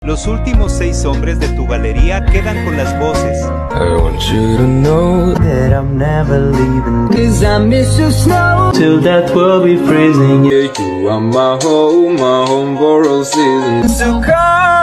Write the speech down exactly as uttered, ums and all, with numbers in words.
Los últimos seis hombres de tu galería quedan con las voces. I want you to know that I'm never leaving, 'cause I miss your snow till that will be freezing. Yeah, you are my home, my home for all seasons. So come